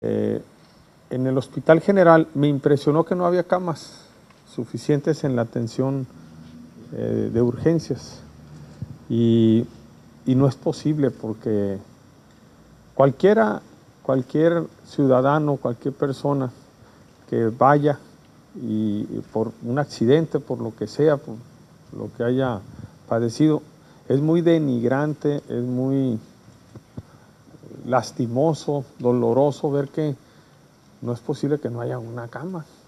En el Hospital General me impresionó que no había camas suficientes en la atención de urgencias y no es posible porque cualquier ciudadano, cualquier persona que vaya y por un accidente, por lo que sea, por lo que haya padecido, es muy denigrante, es muy lastimoso, doloroso ver que no es posible que no haya una cama.